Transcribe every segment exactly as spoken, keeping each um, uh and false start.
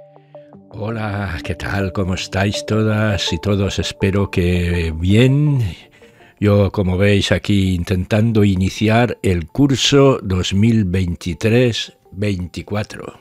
Hola, ¿qué tal? ¿Cómo estáis todas y todos? Espero que bien. Yo, como veis, aquí intentando iniciar el curso dos mil veintitrés veinticuatro.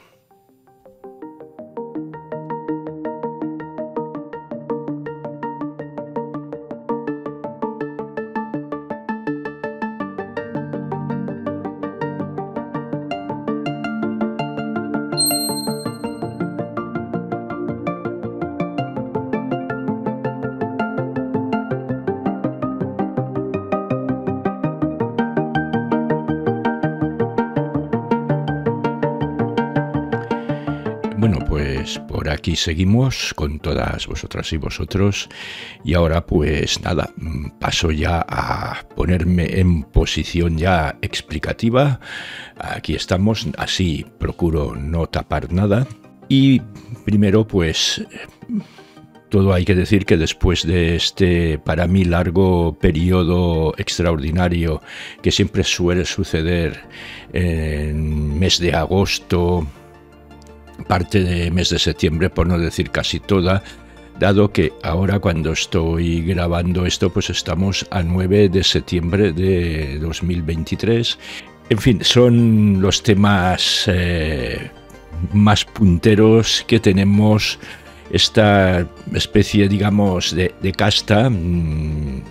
Bueno, pues por aquí seguimos con todas vosotras y vosotros y ahora pues nada, paso ya a ponerme en posición ya explicativa. Aquí estamos, así procuro no tapar nada y primero pues todo hay que decir que después de este para mí largo periodo extraordinario que siempre suele suceder en mes de agosto, parte de mes de septiembre, por no decir casi toda, dado que ahora cuando estoy grabando esto pues estamos a nueve de septiembre de dos mil veintitrés. En fin, son los temas eh, más punteros que tenemos, esta especie, digamos, de, de casta, mmm,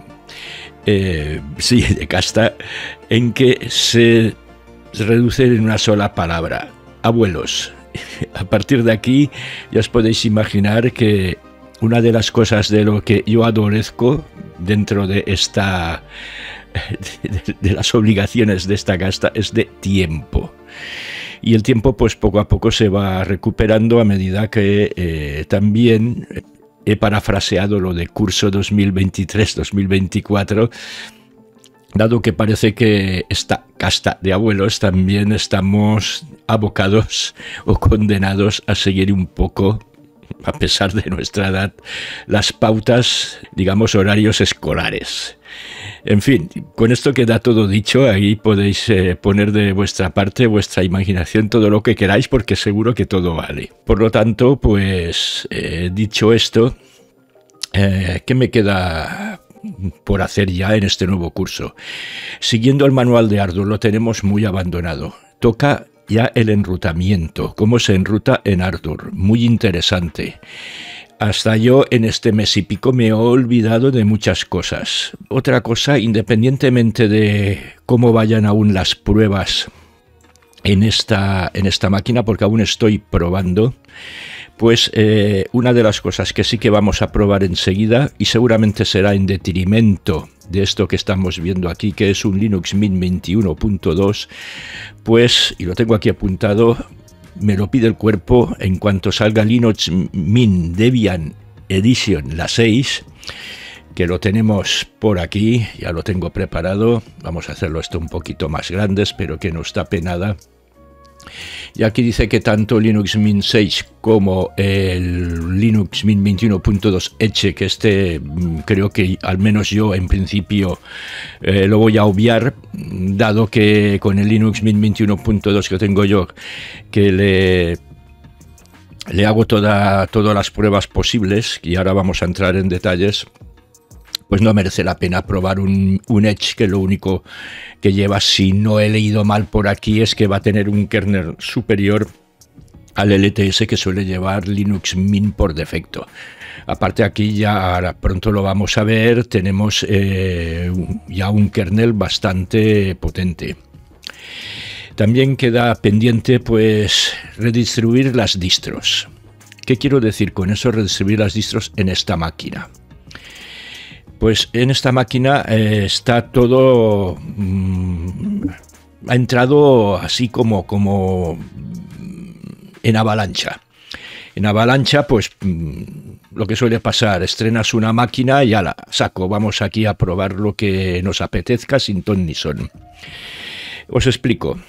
eh, sí, de casta, en que se reduce en una sola palabra: abuelos. A partir de aquí ya os podéis imaginar que una de las cosas de lo que yo adolezco dentro de esta de, de las obligaciones de esta casta es de tiempo, y el tiempo pues poco a poco se va recuperando a medida que eh, también he parafraseado lo de curso dos mil veintitrés dos mil veinticuatro, dado que parece que esta casta de abuelos también estamos abocados o condenados a seguir un poco, a pesar de nuestra edad, las pautas, digamos, horarios escolares. En fin, con esto queda todo dicho. Ahí podéis eh, poner de vuestra parte, vuestra imaginación, todo lo que queráis, porque seguro que todo vale. Por lo tanto, pues, eh, dicho esto, eh, ¿qué me queda por hacer ya en este nuevo curso? Siguiendo el manual de Ardour, lo tenemos muy abandonado. Toca ya el enrutamiento, cómo se enruta en Ardour, muy interesante. Hasta yo en este mes y pico me he olvidado de muchas cosas. Otra cosa, independientemente de cómo vayan aún las pruebas en esta, en esta máquina, porque aún estoy probando, pues eh, una de las cosas que sí que vamos a probar enseguida, y seguramente será en detrimento de esto que estamos viendo aquí, que es un Linux Mint veintiuno punto dos, pues, y lo tengo aquí apuntado, me lo pide el cuerpo, en cuanto salga Linux Mint Debian Edition, la seis, que lo tenemos por aquí, ya lo tengo preparado. Vamos a hacerlo esto un poquito más grande, espero que no os tape nada. Y aquí dice que tanto Linux Mint seis como el Linux Mint veintiuno punto dos Edge, que este creo que al menos yo en principio eh, lo voy a obviar, dado que con el Linux Mint veintiuno punto dos que tengo yo, que le, le hago toda, todas las pruebas posibles, y ahora vamos a entrar en detalles, pues no merece la pena probar un, un Edge que lo único que lleva, si no he leído mal por aquí, es que va a tener un kernel superior al L T S que suele llevar Linux Mint por defecto. Aparte, aquí ya ahora pronto lo vamos a ver, tenemos eh, ya un kernel bastante potente. También queda pendiente pues redistribuir las distros. ¿Qué quiero decir con eso, redistribuir las distros en esta máquina? Pues en esta máquina eh, está todo, mmm, ha entrado así como, como en avalancha. En avalancha, pues mmm, lo que suele pasar, estrenas una máquina y ala, saco, vamos aquí a probar lo que nos apetezca sin ton ni son. Os explico.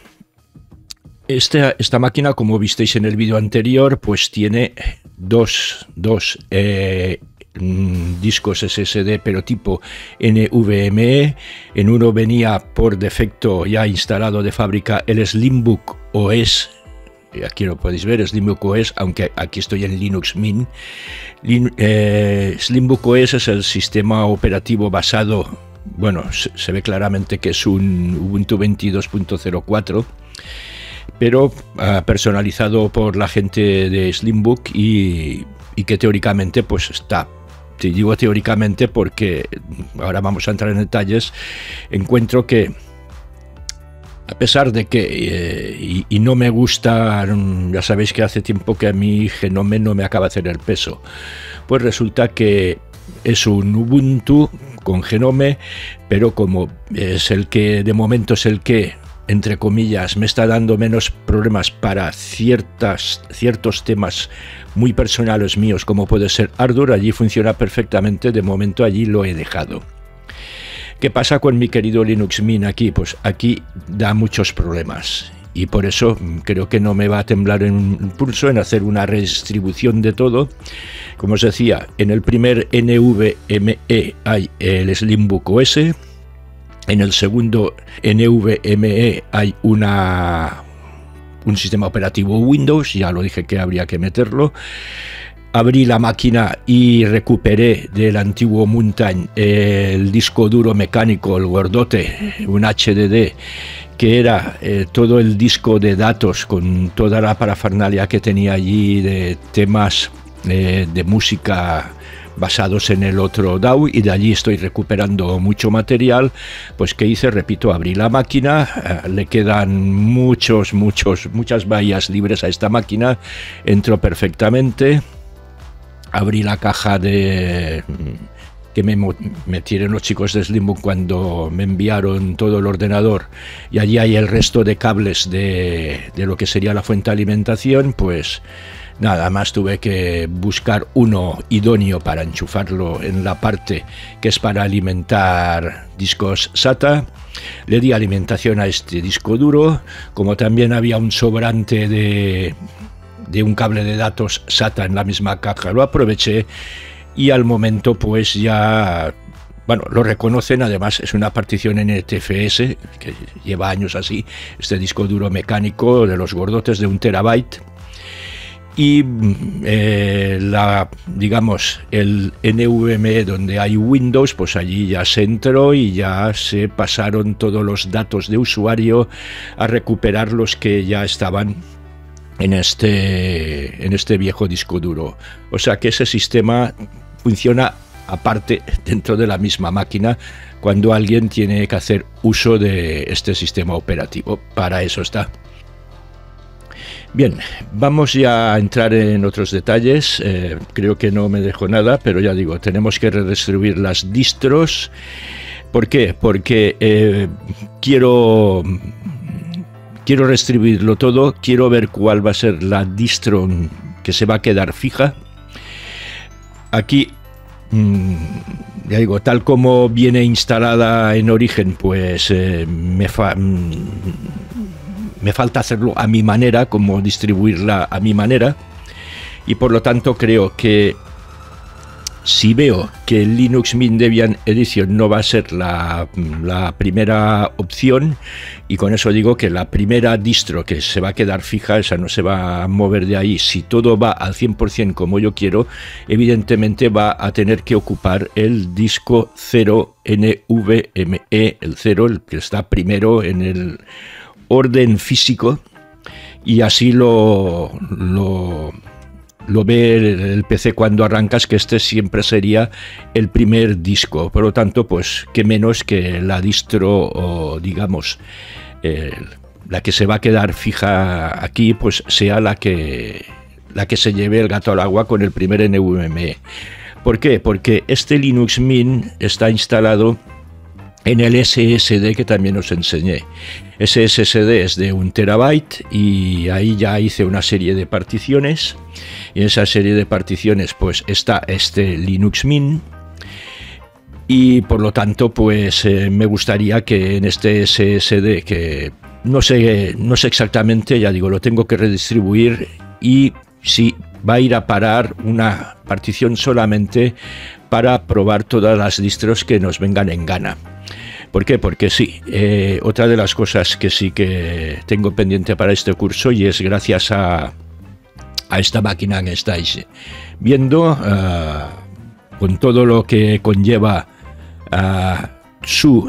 Esta, esta máquina, como visteis en el vídeo anterior, pues tiene dos, dos eh, discos S S D, pero tipo N V M e. En uno venía por defecto ya instalado de fábrica el Slimbook O S aquí lo podéis ver, Slimbook O S, aunque aquí estoy en Linux Mint. Lin, eh, Slimbook O S es el sistema operativo basado, bueno, se, se ve claramente que es un Ubuntu veintidós punto cero cuatro, pero uh, personalizado por la gente de Slimbook y, y que teóricamente pues está. Te digo teóricamente porque ahora vamos a entrar en detalles. Encuentro que a pesar de que eh, y, y no me gusta, ya sabéis que hace tiempo que a mí Genome no me acaba de hacer el peso, pues resulta que es un Ubuntu con Genome, pero como es el que de momento es el que, entre comillas, me está dando menos problemas para ciertas, ciertos temas muy personales míos, como puede ser Ardour, allí funciona perfectamente, de momento allí lo he dejado. ¿Qué pasa con mi querido Linux Mint aquí? Pues aquí da muchos problemas y por eso creo que no me va a temblar en un pulso en hacer una redistribución de todo. Como os decía, en el primer N V M E hay el Slimbook O S, en el segundo N V M E hay una, un sistema operativo Windows, ya lo dije que habría que meterlo. Abrí la máquina y recuperé del antiguo Mountain el disco duro mecánico, el gordote, un H D D, que era eh, todo el disco de datos con toda la parafernalia que tenía allí de temas eh, de música basados en el otro D A W, y de allí estoy recuperando mucho material. Pues ¿qué hice? Repito, abrí la máquina, eh, le quedan muchos, muchos, muchas bahías libres a esta máquina, entró perfectamente. Abrí la caja de que me metieron los chicos de Slimbook cuando me enviaron todo el ordenador, y allí hay el resto de cables de, de lo que sería la fuente de alimentación. Pues nada más tuve que buscar uno idóneo para enchufarlo en la parte que es para alimentar discos SATA. Le di alimentación a este disco duro, como también había un sobrante de... de un cable de datos SATA en la misma caja, lo aproveché y al momento pues ya, bueno, lo reconocen, además es una partición N T F S que lleva años así, este disco duro mecánico de los gordotes de un terabyte, y eh, la, digamos, el N V M E donde hay Windows, pues allí ya se entró y ya se pasaron todos los datos de usuario a recuperar los que ya estaban en este, en este viejo disco duro. O sea que ese sistema funciona aparte dentro de la misma máquina cuando alguien tiene que hacer uso de este sistema operativo. Para eso está. Bien, vamos ya a entrar en otros detalles. Eh, creo que no me dejo nada, pero ya digo, tenemos que redistribuir las distros. ¿Por qué? Porque eh, quiero... Quiero redistribuirlo todo, quiero ver cuál va a ser la distro que se va a quedar fija. Aquí, mmm, ya digo, tal como viene instalada en origen, pues eh, me, fa mmm, me falta hacerlo a mi manera, como distribuirla a mi manera. Y por lo tanto creo que si veo que el Linux Mint Debian Edition no va a ser la, la primera opción, y con eso digo que la primera distro que se va a quedar fija, esa no se va a mover de ahí, si todo va al cien por cien como yo quiero, evidentemente va a tener que ocupar el disco cero N V M E, el cero, el que está primero en el orden físico, y así lo... lo Lo ve el, el P C cuando arrancas, que este siempre sería el primer disco. Por lo tanto, pues qué menos que la distro, o digamos, eh, la que se va a quedar fija aquí, pues sea la que, la que se lleve el gato al agua con el primer N V M E. ¿Por qué? Porque este Linux Mint está instalado en el S S D que también os enseñé. Ese S S D es de un terabyte y ahí ya hice una serie de particiones, y en esa serie de particiones pues está este Linux Mint, y por lo tanto pues eh, me gustaría que en este S S D, que no sé, no sé exactamente, ya digo, lo tengo que redistribuir, y si va a ir a parar una partición solamente para probar todas las distros que nos vengan en gana. ¿Por qué? Porque sí, eh, otra de las cosas que sí que tengo pendiente para este curso, y es gracias a, a esta máquina que estáis viendo, uh, con todo lo que conlleva uh, su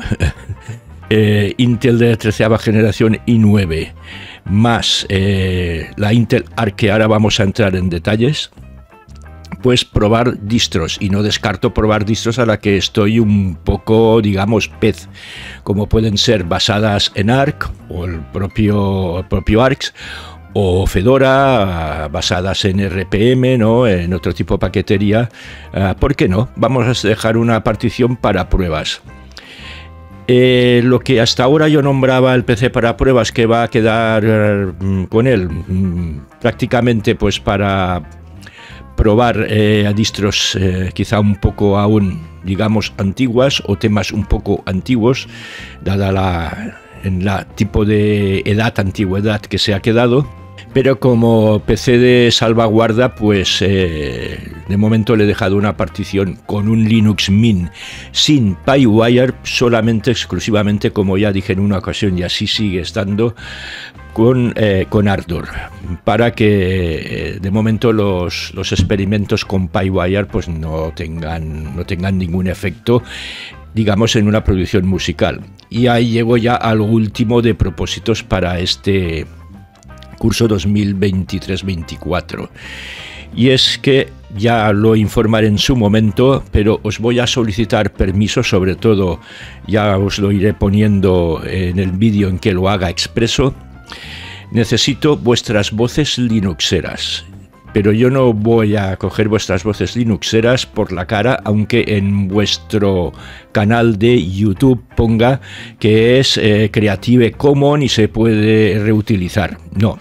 eh, Intel de treceava generación i nueve, más eh, la Intel Arc, que ahora vamos a entrar en detalles, pues probar distros, y no descarto probar distros a la que estoy un poco, digamos, pez, como pueden ser basadas en Arc o el propio, el propio Arcs, o Fedora, basadas en R P M, ¿no?, en otro tipo de paquetería. Uh, ¿por qué no? Vamos a dejar una partición para pruebas. Eh, lo que hasta ahora yo nombraba el P C para pruebas, que va a quedar eh, con él mm, prácticamente pues para probar eh, a distros eh, quizá un poco aún, digamos, antiguas, o temas un poco antiguos, dada la, en la tipo de edad, antigüedad que se ha quedado. Pero como P C de salvaguarda, pues eh, de momento le he dejado una partición con un Linux Mint sin PyWire, solamente, exclusivamente, como ya dije en una ocasión, y así sigue estando, con, eh, con Ardor, para que eh, de momento los, los experimentos con PyWire pues no tengan, no tengan ningún efecto, digamos, en una producción musical. Y ahí llego ya al último de propósitos para este curso dos mil veintitrés veinticuatro, y es que ya lo informaré en su momento, pero os voy a solicitar permiso, sobre todo ya os lo iré poniendo en el vídeo en que lo haga expreso. Necesito vuestras voces linuxeras, pero yo no voy a coger vuestras voces linuxeras por la cara, aunque en vuestro canal de YouTube ponga que es eh, Creative Commons y se puede reutilizar. No,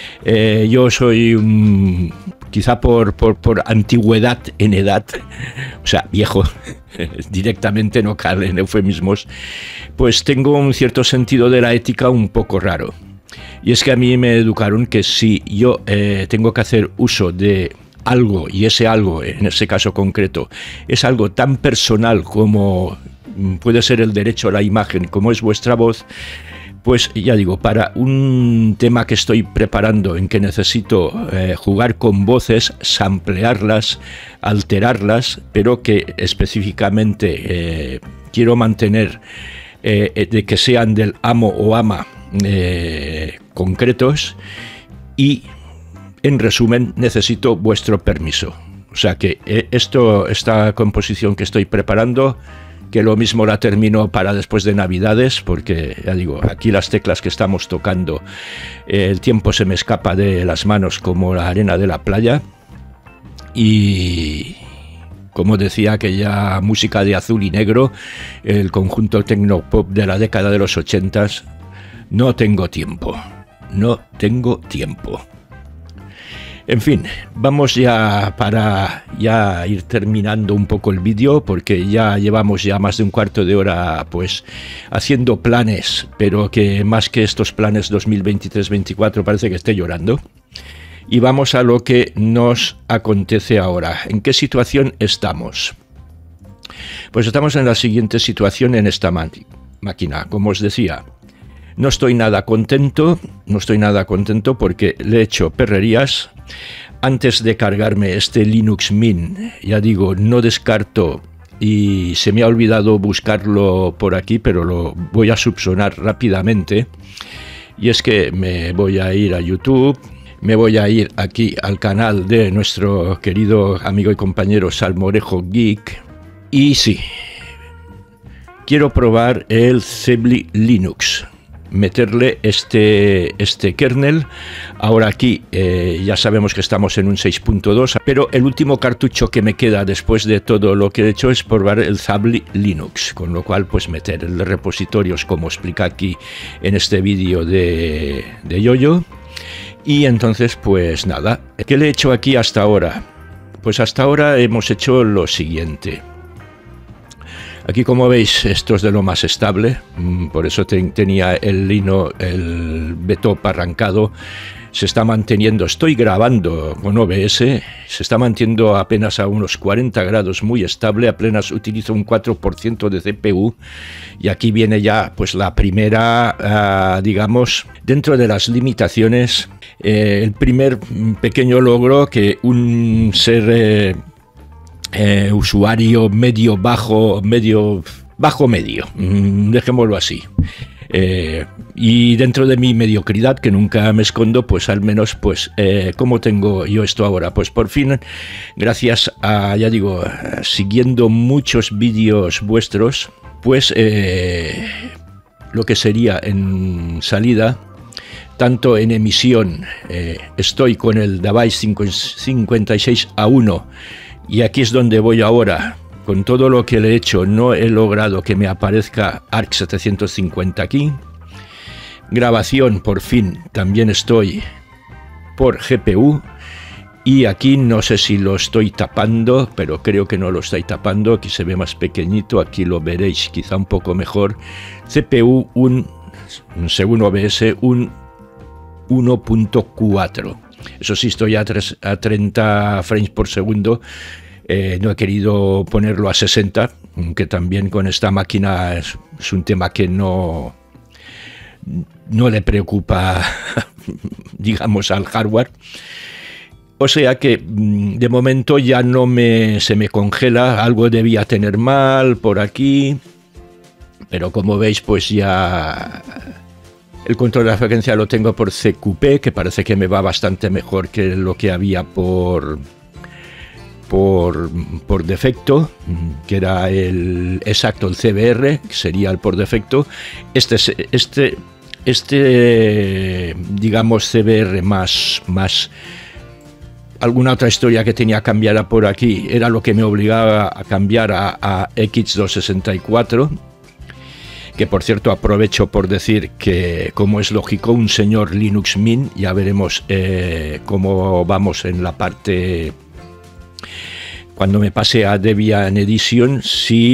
eh, yo soy un, quizá por, por, por antigüedad en edad, o sea, viejo, directamente, no cabe en eufemismos, pues tengo un cierto sentido de la ética un poco raro. Y es que a mí me educaron que si yo eh, tengo que hacer uso de algo, y ese algo, en ese caso concreto, es algo tan personal como puede ser el derecho a la imagen, como es vuestra voz, pues ya digo, para un tema que estoy preparando en que necesito eh, jugar con voces, samplearlas, alterarlas, pero que específicamente eh, quiero mantener eh, de que sean del amo o ama Eh, concretos, y en resumen necesito vuestro permiso. O sea que eh, esto, esta composición que estoy preparando, que lo mismo la termino para después de Navidades, porque ya digo, aquí las teclas que estamos tocando, eh, el tiempo se me escapa de las manos como la arena de la playa, y como decía aquella música de Azul y Negro, el conjunto tecnopop de la década de los ochentas, no tengo tiempo, no tengo tiempo. En fin, vamos ya para ya ir terminando un poco el vídeo, porque ya llevamos ya más de un cuarto de hora pues haciendo planes, pero que más que estos planes dos mil veintitrés veinticuatro parece que esté llorando. Y vamos a lo que nos acontece ahora. ¿En qué situación estamos? Pues estamos en la siguiente situación en esta máquina, como os decía. No estoy nada contento, no estoy nada contento porque le he hecho perrerías. Antes de cargarme este Linux Mint, ya digo, no descarto, y se me ha olvidado buscarlo por aquí, pero lo voy a subsanar rápidamente. Y es que me voy a ir a YouTube, me voy a ir aquí al canal de nuestro querido amigo y compañero Salmorejo Geek, y sí, quiero probar el Zeppelin Linux, meterle este, este kernel. Ahora aquí eh, ya sabemos que estamos en un seis punto dos, pero el último cartucho que me queda después de todo lo que he hecho es probar el Zeppelin Linux, con lo cual pues meter el repositorios como explica aquí en este vídeo de, de Yoyo. Y entonces pues nada, ¿qué le he hecho aquí hasta ahora? Pues hasta ahora hemos hecho lo siguiente. Aquí, como veis, esto es de lo más estable, por eso te, tenía el lino, el B T O P arrancado. se está manteniendo, estoy grabando con O B S, se está manteniendo apenas a unos cuarenta grados, muy estable, apenas utilizo un cuatro por ciento de C P U, y aquí viene ya pues la primera, uh, digamos, dentro de las limitaciones, eh, el primer pequeño logro que un ser eh, eh, usuario medio bajo, medio bajo medio, mm, dejémoslo así. Eh, y dentro de mi mediocridad, que nunca me escondo, pues al menos, pues, eh, ¿cómo tengo yo esto ahora? Pues por fin, gracias a, ya digo, siguiendo muchos vídeos vuestros, pues eh, lo que sería en salida, tanto en emisión, eh, estoy con el device cincuenta y seis A uno, y aquí es donde voy ahora. Con todo lo que le he hecho, no he logrado que me aparezca A R C setecientos cincuenta aquí. Grabación, por fin, también estoy por G P U. Y aquí no sé si lo estoy tapando, pero creo que no lo estoy tapando. Aquí se ve más pequeñito, aquí lo veréis quizá un poco mejor. C P U, un, según O B S, un uno punto cuatro. Eso sí, estoy a, tres, a treinta frames por segundo. Eh, no he querido ponerlo a sesenta, aunque también con esta máquina es, es un tema que no, no le preocupa, digamos, al hardware. O sea que de momento ya no me, se me congela, algo debía tener mal por aquí, pero como veis, pues ya el control de la frecuencia lo tengo por C Q P, que parece que me va bastante mejor que lo que había por... Por, por defecto, que era el exacto, el C B R, que sería el por defecto. Este, este, este digamos, C B R más, más alguna otra historia que tenía cambiada por aquí, era lo que me obligaba a cambiar a, a X doscientos sesenta y cuatro, que por cierto aprovecho por decir que, como es lógico, un señor Linux Mint, ya veremos eh, cómo vamos en la parte... Cuando me pase a Debian Edition,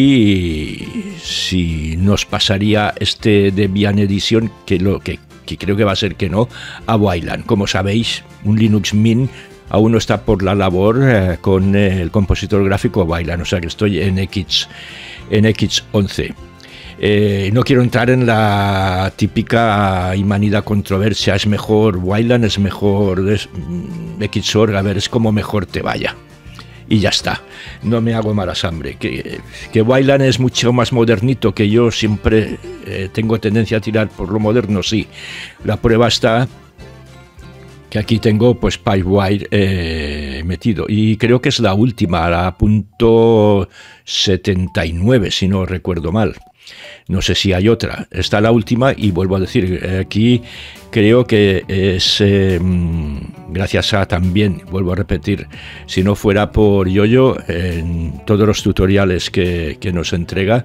si, si nos pasaría este Debian Edition, que, lo, que, que creo que va a ser que no, a Wayland. Como sabéis, un Linux Mint aún no está por la labor eh, con el compositor gráfico Wayland, o sea que estoy en X, en X once. Eh, no quiero entrar en la típica y manida controversia, es mejor Wayland, es mejor es, Xorg, a ver, es como mejor te vaya. Y ya está, no me hago mala sangre. Que, que Wayland es mucho más modernito, que yo siempre eh, tengo tendencia a tirar por lo moderno, sí. La prueba está que aquí tengo pues Pipewire eh, metido, y creo que es la última, la punto setenta y nueve, si no recuerdo mal. No sé si hay otra. Está la última, y vuelvo a decir, aquí creo que es eh, gracias a también, vuelvo a repetir, si no fuera por Yoyo, en todos los tutoriales que, que nos entrega,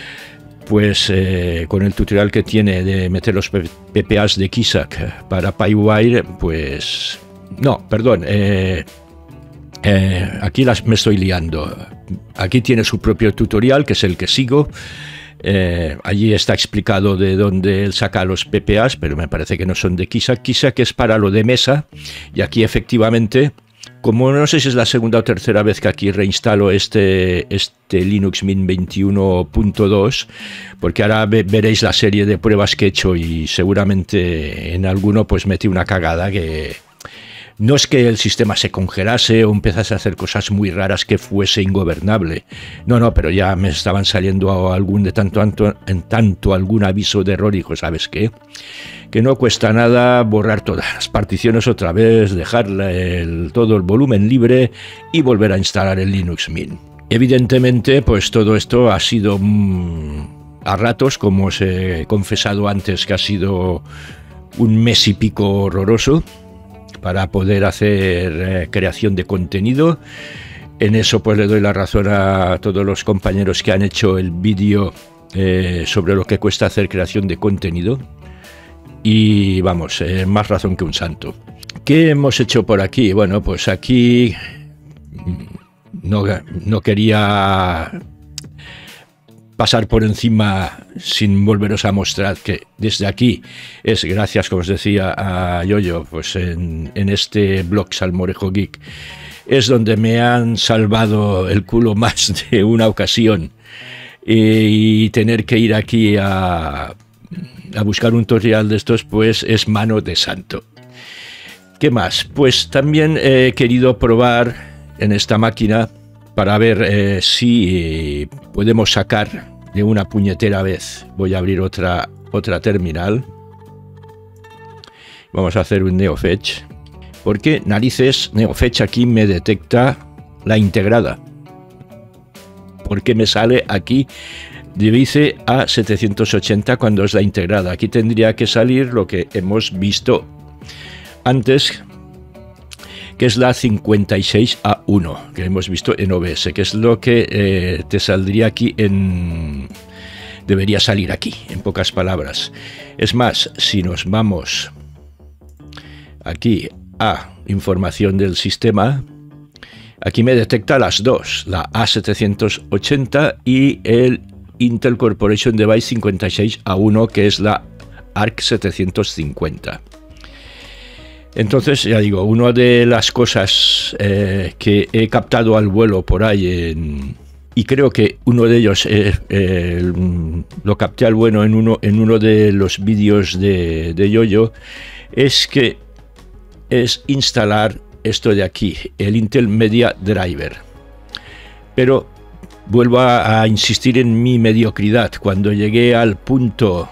pues eh, con el tutorial que tiene de meter los P P As de Kisak para Pipewire, pues... No, perdón, eh, eh, aquí las, me estoy liando. Aquí tiene su propio tutorial, que es el que sigo. Eh, allí está explicado de dónde él saca los P P As, pero me parece que no son de Kisak. Kisak es para lo de mesa, y aquí efectivamente, como no sé si es la segunda o tercera vez que aquí reinstalo este, este Linux Mint veintiuno punto dos, porque ahora ve, veréis la serie de pruebas que he hecho, y seguramente en alguno pues metí una cagada que... No es que el sistema se congelase o empezase a hacer cosas muy raras que fuese ingobernable. No, no, pero ya me estaban saliendo algún de tanto en tanto algún aviso de error, y dijo, ¿sabes qué? Que no cuesta nada borrar todas las particiones otra vez, dejar el, todo el volumen libre y volver a instalar el Linux Mint. Evidentemente, pues todo esto ha sido mmm, a ratos, como os he confesado antes, que ha sido un mes y pico horroroso para poder hacer eh, creación de contenido. En eso pues le doy la razón a todos los compañeros que han hecho el vídeo eh, sobre lo que cuesta hacer creación de contenido, y vamos, eh, más razón que un santo. ¿Qué hemos hecho por aquí? Bueno, pues aquí no, no quería pasar por encima sin volveros a mostrar que desde aquí es gracias, como os decía, a Yoyo, pues en, en este blog Salmorejo Geek es donde me han salvado el culo más de una ocasión, y, y tener que ir aquí a, a buscar un tutorial de estos pues es mano de santo. ¿Qué más? Pues también he querido probar en esta máquina para ver eh, si eh, podemos sacar de una puñetera vez. Voy a abrir otra, otra terminal. Vamos a hacer un NeoFetch. Porque narices, NeoFetch aquí me detecta la integrada. Porque me sale aquí, dice a setecientos ochenta cuando es la integrada. Aquí tendría que salir lo que hemos visto antes, que es la cincuenta y seis A uno, que hemos visto en O B S, que es lo que eh, te saldría aquí en... debería salir aquí, en pocas palabras. Es más, si nos vamos aquí a información del sistema, aquí me detecta las dos, la A setecientos ochenta y el Intel Corporation Device cincuenta y seis A uno, que es la A R C setecientos cincuenta. Entonces, ya digo, una de las cosas eh, que he captado al vuelo por ahí, en, y creo que uno de ellos eh, eh, lo capté al vuelo en uno, en uno de los vídeos de, de Yoyo, es que es instalar esto de aquí, el Intel Media Driver. Pero vuelvo a, a insistir en mi mediocridad. Cuando llegué al punto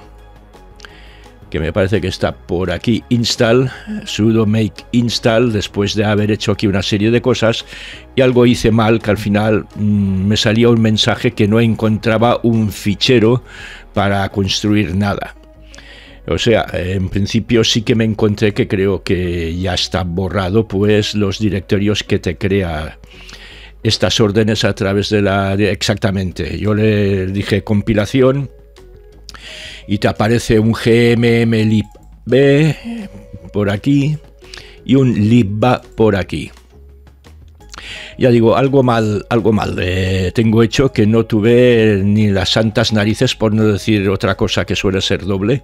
que me parece que está por aquí, install, sudo make install, después de haber hecho aquí una serie de cosas, y algo hice mal, que al final mmm, me salía un mensaje que no encontraba un fichero para construir nada. O sea, en principio sí que me encontré que creo que ya está borrado, pues los directorios que te crea estas órdenes a través de la... De, exactamente, yo le dije compilación, y te aparece un gmmlib por aquí y un libba por aquí. Ya digo, algo mal, algo mal eh, tengo hecho, que no tuve ni las santas narices, por no decir otra cosa que suele ser doble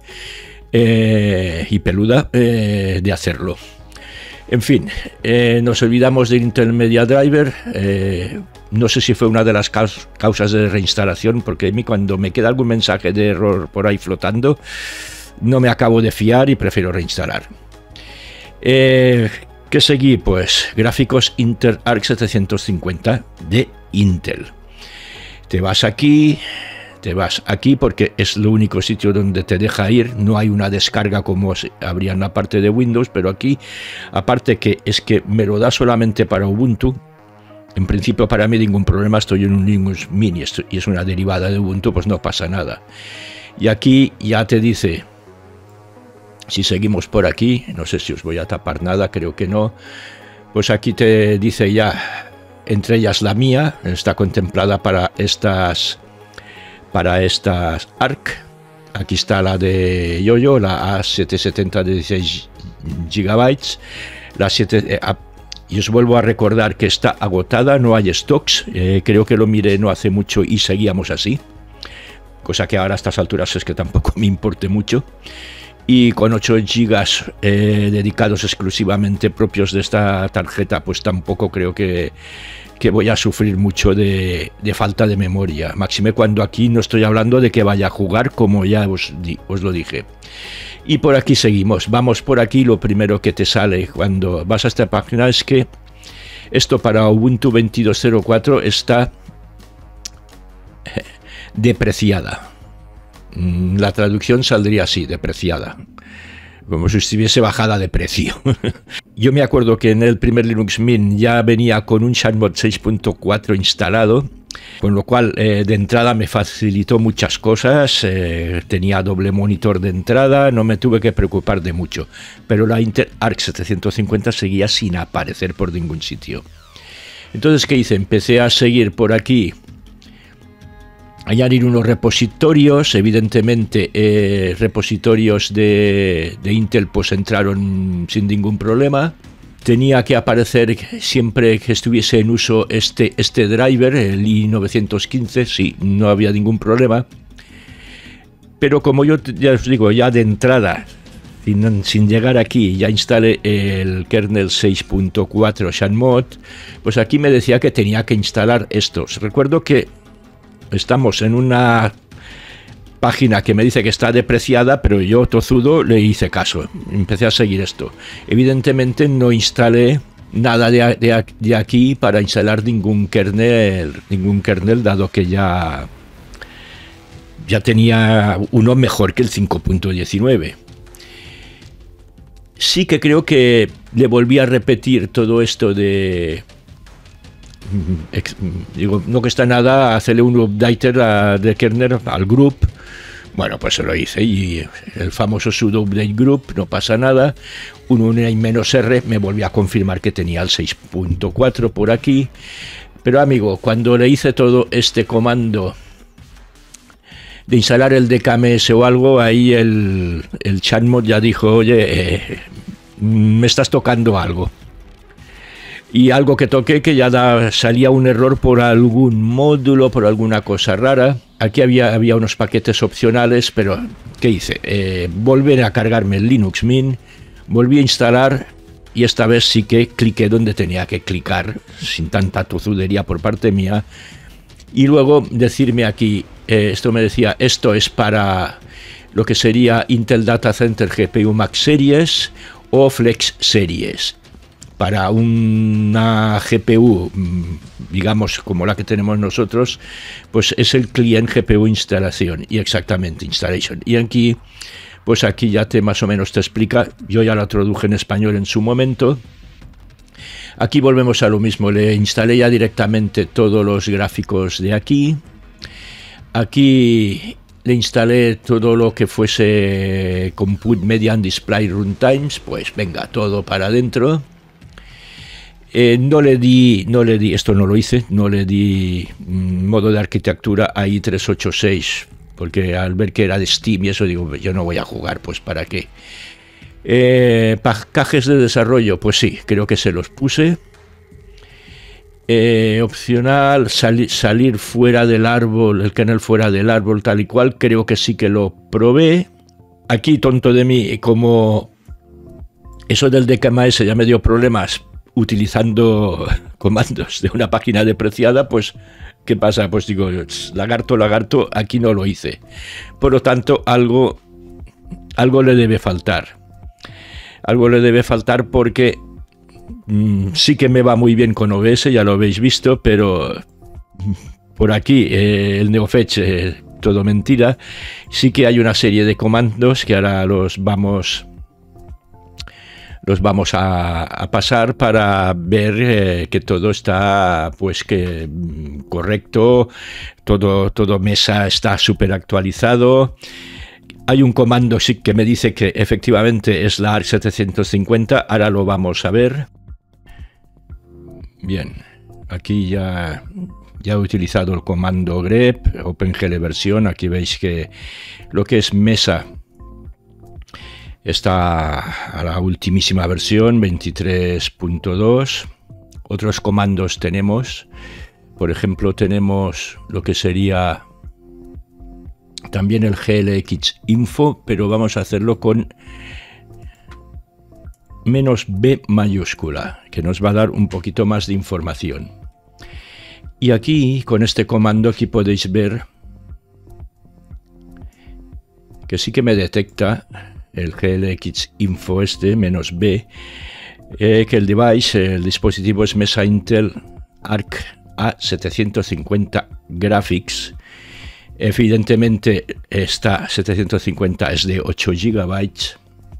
eh, y peluda, eh, de hacerlo. En fin, eh, nos olvidamos del Intel Media Driver. Eh, no sé si fue una de las caus causas de reinstalación, porque a mí cuando me queda algún mensaje de error por ahí flotando, no me acabo de fiar y prefiero reinstalar. Eh, ¿Qué seguí? Pues gráficos Intel A R C setecientos cincuenta de Intel. Te vas aquí, te vas aquí porque es el único sitio donde te deja ir. No hay una descarga como habría en la parte de Windows, pero aquí, aparte que es que me lo da solamente para Ubuntu. En principio para mí ningún problema, estoy en un Linux Mini y es una derivada de Ubuntu, pues no pasa nada. Y aquí ya te dice, si seguimos por aquí, no sé si os voy a tapar nada, creo que no, pues aquí te dice ya, entre ellas la mía, está contemplada para estas, para estas A R C. Aquí está la de Yoyo, la A setecientos setenta de dieciséis gigabytes, la siete... Eh, y os vuelvo a recordar que está agotada, no hay stocks, eh, creo que lo miré no hace mucho y seguíamos así, cosa que ahora a estas alturas es que tampoco me importe mucho, y con ocho gigas eh, dedicados exclusivamente propios de esta tarjeta, pues tampoco creo que, que voy a sufrir mucho de, de falta de memoria, máxime cuando aquí no estoy hablando de que vaya a jugar, como ya os, di, os lo dije. Y por aquí seguimos, vamos por aquí. Lo primero que te sale cuando vas a esta página es que esto para Ubuntu veintidós cero cuatro está depreciada. La traducción saldría así, depreciada, como si estuviese bajada de precio. Yo me acuerdo que en el primer Linux Mint ya venía con un ShareMod seis punto cuatro instalado, con lo cual eh, de entrada me facilitó muchas cosas, eh, tenía doble monitor de entrada, no me tuve que preocupar de mucho, pero la Intel A R C setecientos cincuenta seguía sin aparecer por ningún sitio. Entonces, ¿qué hice? Empecé a seguir por aquí, añadir unos repositorios, evidentemente eh, repositorios de, de Intel pues entraron sin ningún problema. tenía que aparecer siempre que estuviese en uso este, este driver, el i novecientos quince, sí, no había ningún problema. Pero como yo ya os digo, ya de entrada, sin, sin llegar aquí, ya instalé el kernel seis punto cuatro Shanmod, pues aquí me decía que tenía que instalar estos. Recuerdo que estamos en una página que me dice que está depreciada, pero yo, tozudo, le hice caso. Empecé a seguir esto. Evidentemente no instalé nada de, de, de aquí para instalar ningún kernel, ningún kernel, dado que ya, ya tenía uno mejor que el cinco punto diecinueve. Sí que creo que le volví a repetir todo esto de... Digo, no cuesta nada hacerle un updater a, de kernel al group. Bueno, pues se lo hice y el famoso sudo update group, no pasa nada. Un uname menos r me volvió a confirmar que tenía el seis punto cuatro por aquí. Pero amigo, cuando le hice todo este comando de instalar el D K M S o algo, ahí el, el Shanmod ya dijo, oye, eh, me estás tocando algo. Y algo que toqué que ya da, salía un error por algún módulo, por alguna cosa rara. Aquí había, había unos paquetes opcionales, pero ¿qué hice? Eh, volver a cargarme el Linux Mint, volví a instalar y esta vez sí que cliqué donde tenía que clicar, sin tanta tozudería por parte mía. Y luego decirme aquí, eh, esto me decía, esto es para lo que sería Intel Data Center G P U Max Series o Flex Series. Para una G P U, digamos, como la que tenemos nosotros, pues es el client G P U instalación, y exactamente, installation. Y aquí, pues aquí ya te más o menos te explica, yo ya lo traduje en español en su momento. Aquí volvemos a lo mismo, le instalé ya directamente todos los gráficos de aquí. Aquí le instalé todo lo que fuese Compute Media and Display Runtimes, pues venga, todo para adentro. Eh, no le di, no le di, esto no lo hice, no le di mm, modo de arquitectura a i tres ochenta y seis, porque al ver que era de Steam y eso digo, yo no voy a jugar, pues para qué. Eh, paquetes de desarrollo, pues sí, creo que se los puse. Eh, opcional, sali, salir fuera del árbol, el kernel fuera del árbol tal y cual, creo que sí que lo probé. Aquí, tonto de mí, como eso del D K M S ya me dio problemas utilizando comandos de una página depreciada, pues ¿qué pasa? Pues digo, lagarto, lagarto, aquí no lo hice. Por lo tanto, algo, algo le debe faltar. Algo le debe faltar porque mmm, sí que me va muy bien con O B S, ya lo habéis visto, pero por aquí eh, el NeoFetch, eh, todo mentira. Sí que hay una serie de comandos que ahora los vamos... los vamos a, a pasar para ver eh, que todo está pues que correcto, todo, todo Mesa está súper actualizado. Hay un comando sí que me dice que efectivamente es la A R C setecientos cincuenta, ahora lo vamos a ver. Bien, aquí ya, ya he utilizado el comando grep, OpenGL versión, aquí veis que lo que es Mesa está a la ultimísima versión, veintitrés punto dos. Otros comandos tenemos, por ejemplo, tenemos lo que sería también el G L X info, pero vamos a hacerlo con menos B mayúscula, que nos va a dar un poquito más de información. Y aquí, con este comando, aquí podéis ver que sí que me detecta el G L X info este, menos B, eh, que el device, el dispositivo es Mesa Intel Arc A setecientos cincuenta Graphics. Evidentemente esta setecientos cincuenta es de ocho gigabytes.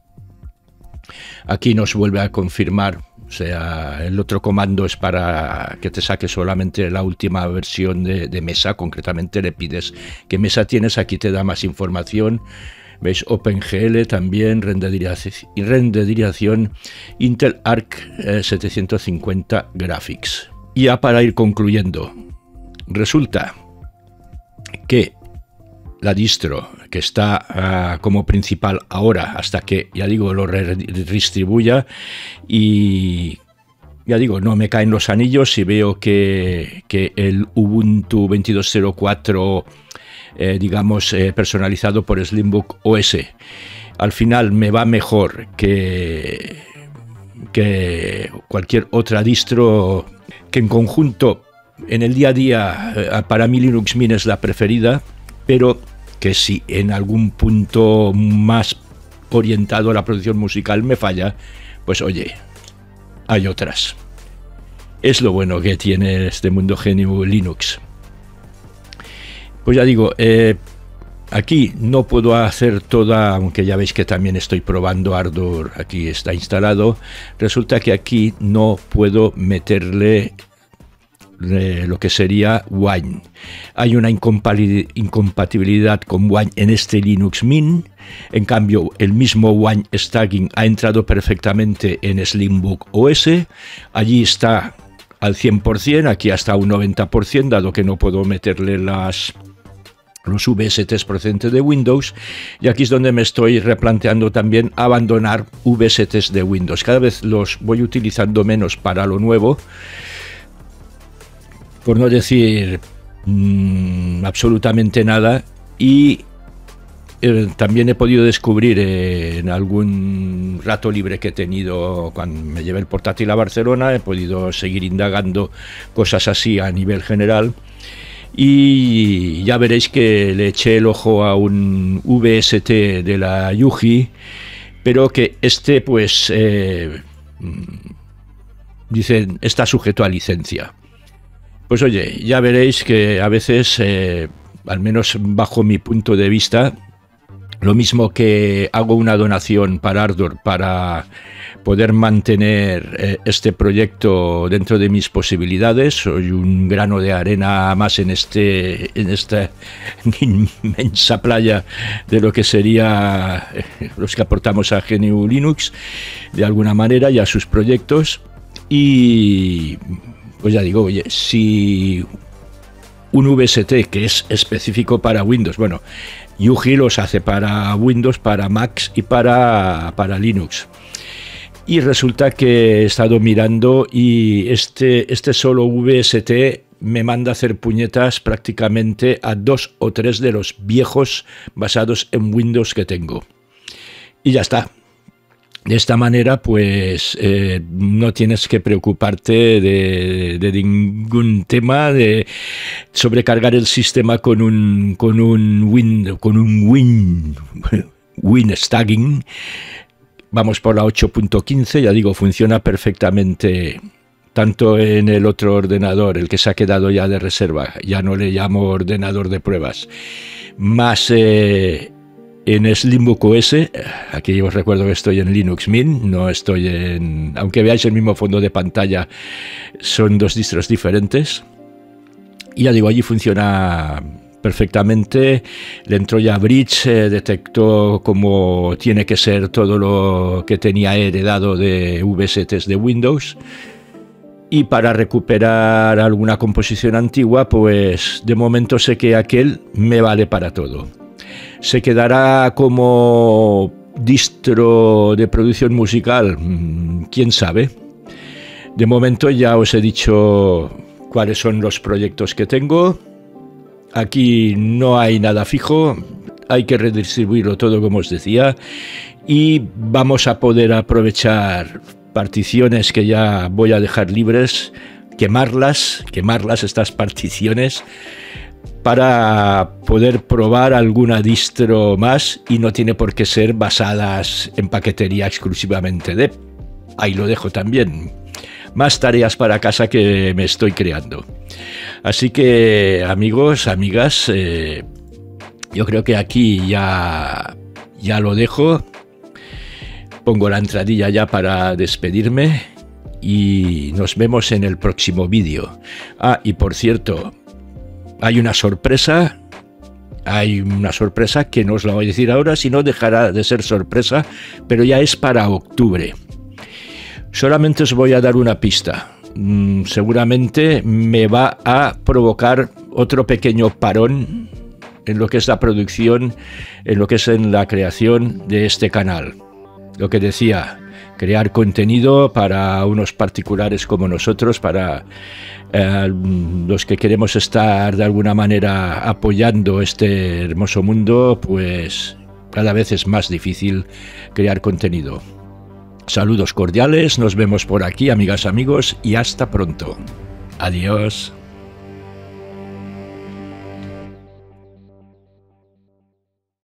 Aquí nos vuelve a confirmar, o sea, el otro comando es para que te saque solamente la última versión de, de Mesa, concretamente le pides qué Mesa tienes, aquí te da más información. ¿Veis? OpenGL también, renderización Intel Arc eh, setecientos cincuenta Graphics. Y ya para ir concluyendo, resulta que la distro que está uh, como principal ahora, hasta que, ya digo, lo redistribuya, y ya digo, no me caen los anillos y veo que, que el Ubuntu veintidós cero cuatro, eh, digamos, eh, personalizado por Slimbook O S, al final me va mejor que, que cualquier otra distro, que en conjunto, en el día a día, eh, para mí Linux Mint es la preferida, pero que si en algún punto más orientado a la producción musical me falla, pues oye, hay otras. Es lo bueno que tiene este mundo G N U Linux. Pues ya digo, eh, aquí no puedo hacer toda, aunque ya veis que también estoy probando Ardour, aquí está instalado. Resulta que aquí no puedo meterle eh, lo que sería Wine. Hay una incompatibilidad con Wine en este Linux Mint. En cambio, el mismo Wine Staging ha entrado perfectamente en Slimbook O S. Allí está al cien por cien, aquí hasta un noventa por cien, dado que no puedo meterle las... los V S Ts procedentes de Windows, y aquí es donde me estoy replanteando también abandonar V S Ts de Windows. Cada vez los voy utilizando menos para lo nuevo, por no decir mmm, absolutamente nada, y eh, también he podido descubrir eh, en algún rato libre que he tenido cuando me llevé el portátil a Barcelona, he podido seguir indagando cosas así a nivel general. Y ya veréis que le eché el ojo a un V S T de la Yuhi, pero que este pues eh, dicen está sujeto a licencia. Pues oye, ya veréis que a veces, eh, al menos bajo mi punto de vista, lo mismo que hago una donación para Ardour para poder mantener eh, este proyecto dentro de mis posibilidades, soy un grano de arena más en, este, en esta inmensa playa de lo que sería eh, los que aportamos a G N U Linux, de alguna manera, y a sus proyectos. Y pues ya digo, oye, si un V S T que es específico para Windows, bueno, Yuhi los hace para Windows, para Macs y para, para Linux. Y resulta que he estado mirando y este, este solo V S T me manda a hacer puñetas prácticamente a dos o tres de los viejos basados en Windows que tengo. Y ya está. De esta manera, pues eh, no tienes que preocuparte de, de ningún tema de sobrecargar el sistema con un con un Win con un Win Win Staging. Vamos por la ocho punto quince, ya digo, funciona perfectamente tanto en el otro ordenador, el que se ha quedado ya de reserva, ya no le llamo ordenador de pruebas, más eh, en Slimbook O S. Aquí os recuerdo que estoy en Linux Mint, no estoy en... Aunque veáis el mismo fondo de pantalla, son dos distros diferentes. Y ya digo, allí funciona perfectamente. Le entró ya Bridge, eh, detectó como tiene que ser todo lo que tenía heredado de V S Ts de Windows. Y para recuperar alguna composición antigua, pues de momento sé que aquel me vale para todo. ¿Se quedará como distro de producción musical? ¿Quién sabe? De momento ya os he dicho cuáles son los proyectos que tengo. Aquí no hay nada fijo, hay que redistribuirlo todo como os decía, y vamos a poder aprovechar particiones que ya voy a dejar libres, quemarlas, quemarlas estas particiones, para poder probar alguna distro más, y no tiene por qué ser basadas en paquetería exclusivamente de... Ahí lo dejo también. Más tareas para casa que me estoy creando. Así que, amigos, amigas, eh, yo creo que aquí ya, ya lo dejo. Pongo la entradilla ya para despedirme y nos vemos en el próximo vídeo. Ah, y por cierto, hay una sorpresa, hay una sorpresa que no os la voy a decir ahora, si no dejará de ser sorpresa, pero ya es para octubre. Solamente os voy a dar una pista. Seguramente me va a provocar otro pequeño parón en lo que es la producción, en lo que es en la creación de este canal. Lo que decía, crear contenido para unos particulares como nosotros, para eh, los que queremos estar de alguna manera apoyando este hermoso mundo, pues cada vez es más difícil crear contenido. Saludos cordiales, nos vemos por aquí, amigas, amigos, y hasta pronto. Adiós.